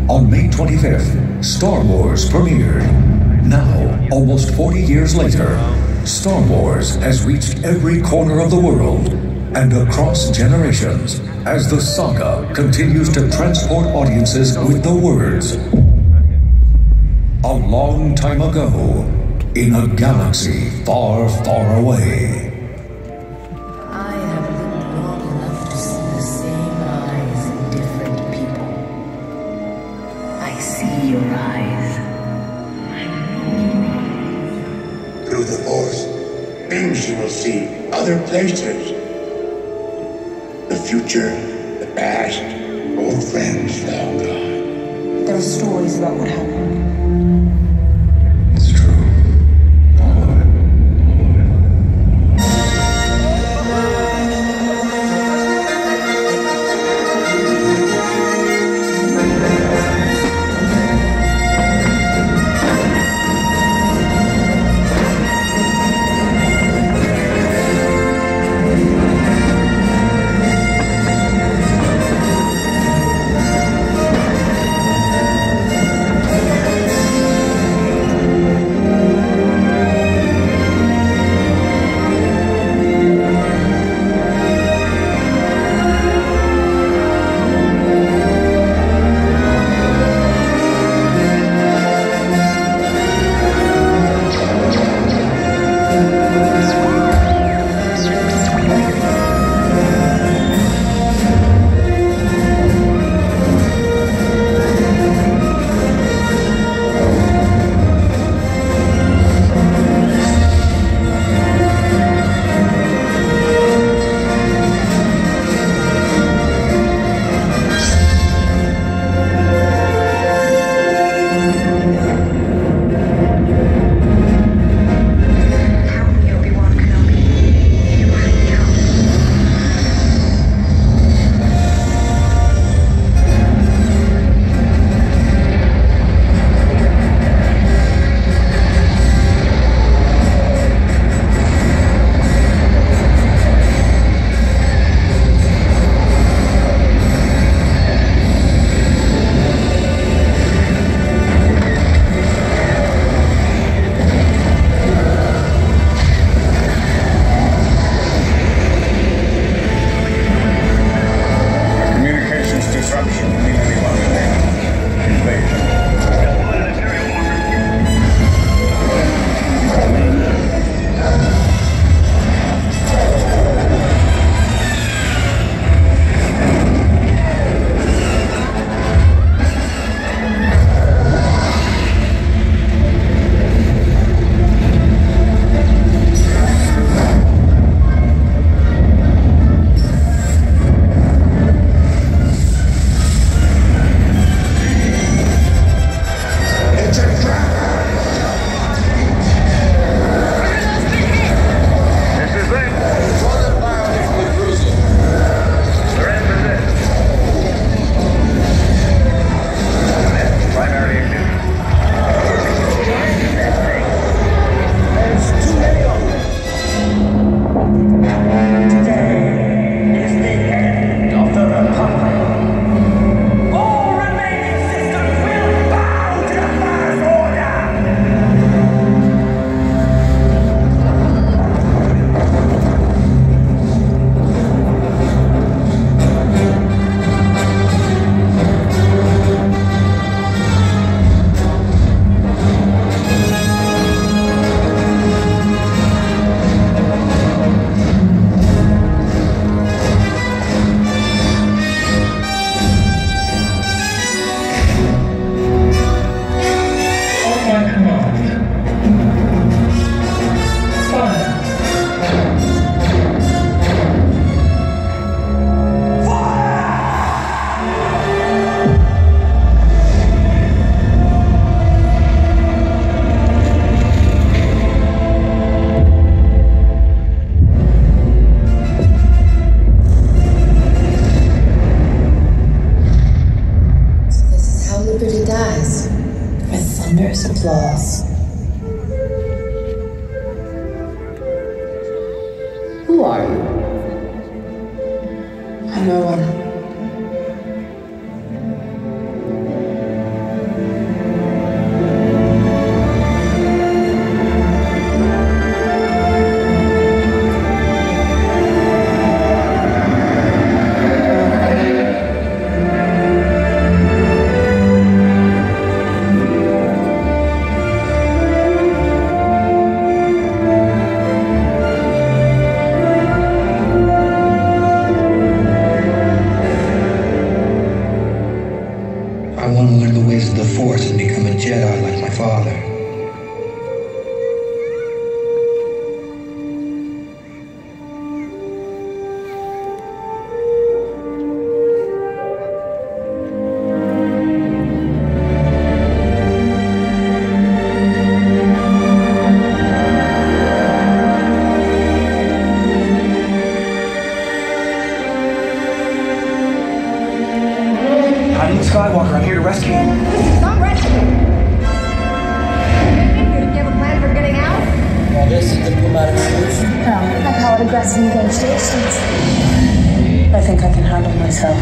On May 25th, Star Wars premiered. Now, almost 40 years later, Star Wars has reached every corner of the world and across generations as the saga continues to transport audiences with the words, "A long time ago, in a galaxy far, far away." I have lived long enough to see the same eyes in different people. I see your eyes. Through the Force, things you will see, other places. The future, the past, old friends long gone. There are stories about what happened. It's true. All of it. applause. Who are you? I'm no one. I want to learn the ways of the Force and become a Jedi like my father. I'm Luke Skywalker. I'm here to rescue you. This is not rescue. You have a plan for getting out? Well, this is a diplomatic solution. No, I call it aggressive negotiations. I think I can handle myself.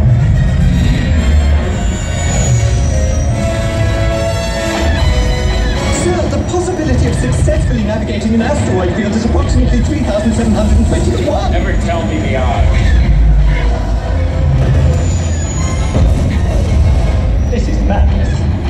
Sir, the possibility of successfully navigating an asteroid field is approximately 3,720 to 1. Never tell me the odds. This is madness.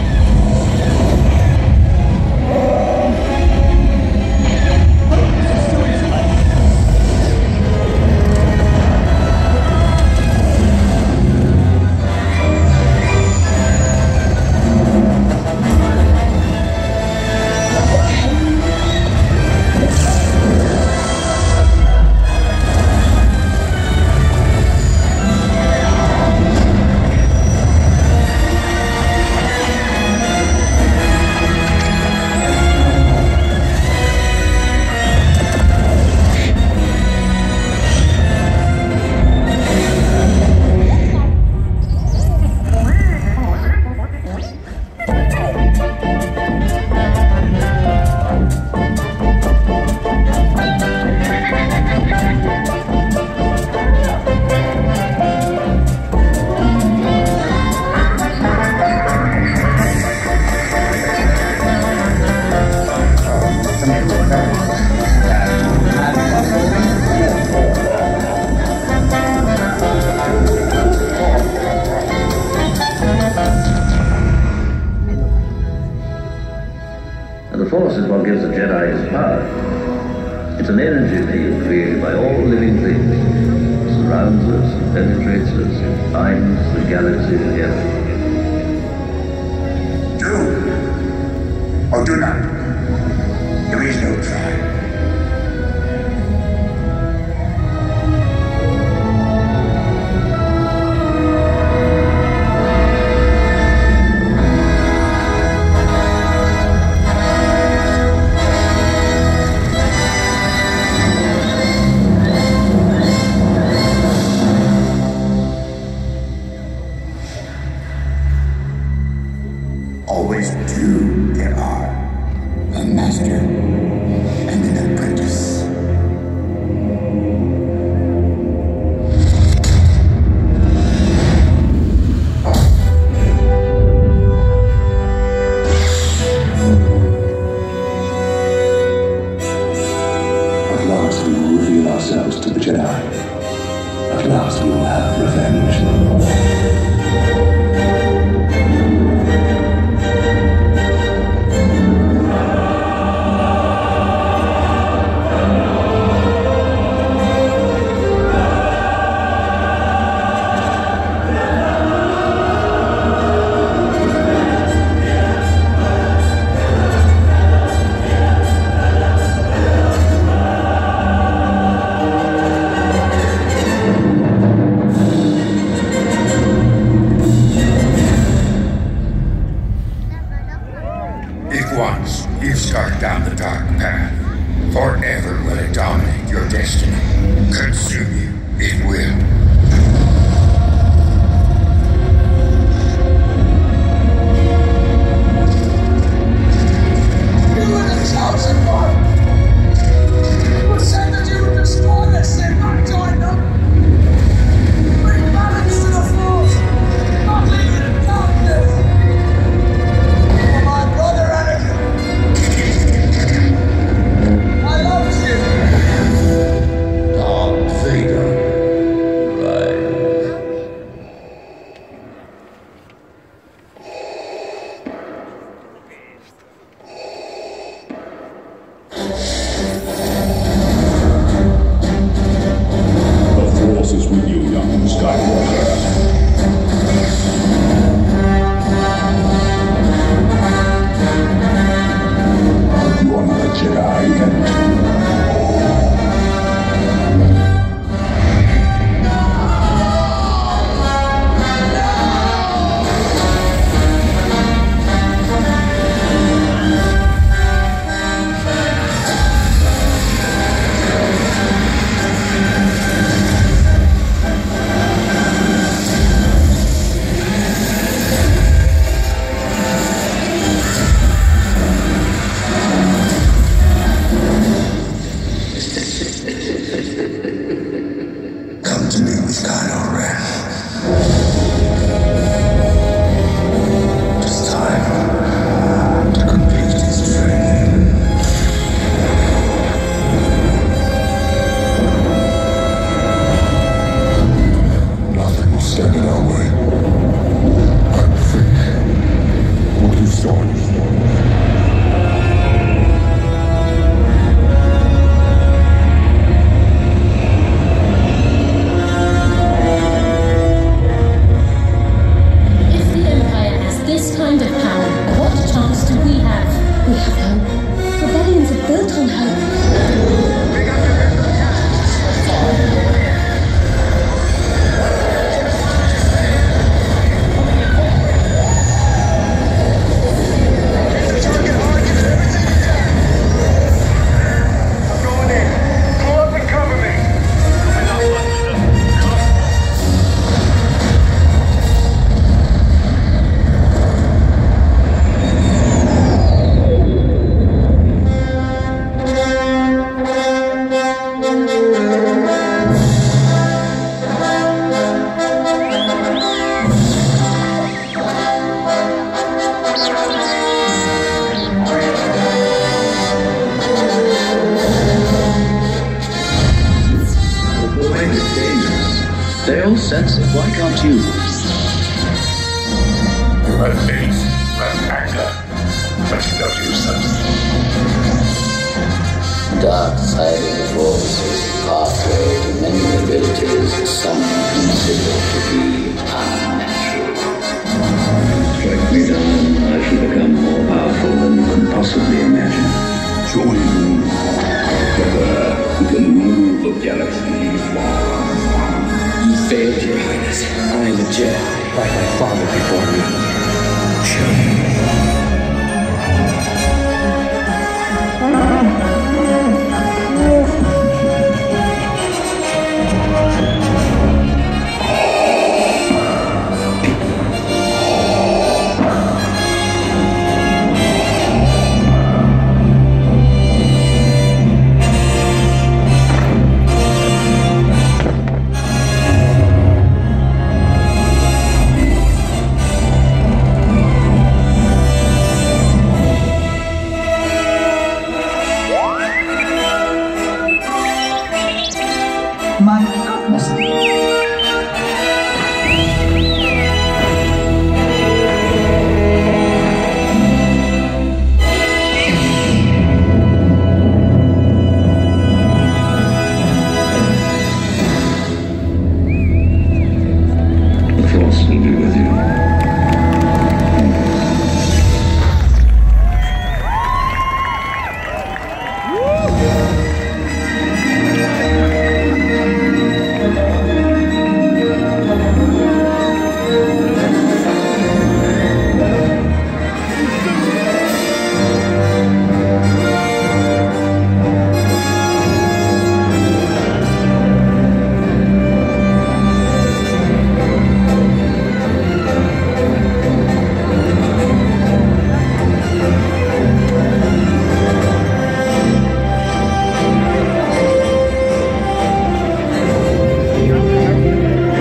The Force is what gives the Jedi his power. It's an energy field created by all living things. It surrounds us and penetrates us and binds the galaxy together. Do or do not. There is no try. Always two there are, a master and an apprentice. At last we will reveal ourselves to the Jedi. At last we will have revenge. If once you start down the dark path, forever will it dominate your destiny. Consume you, it will. You were the chosen one! Who said that you would destroy us and not join them? Bring balance to the Force, not leave it in darkness! For my brother Anakin! I love you! Darth Vader. Right. this kind of power, what chance do we have? We have hope. Rebellions are built on hope. They all sense it. Why can't you? You have faith, you have anger, but you don't use them. Dark side of the Force is the pathway to many abilities some consider to be unnatural. Strike me down, I shall become more powerful than you can possibly imagine. Join me. Together, we can move the galaxy far. You failed, Your Highness. I am a Jedi, like my father before me.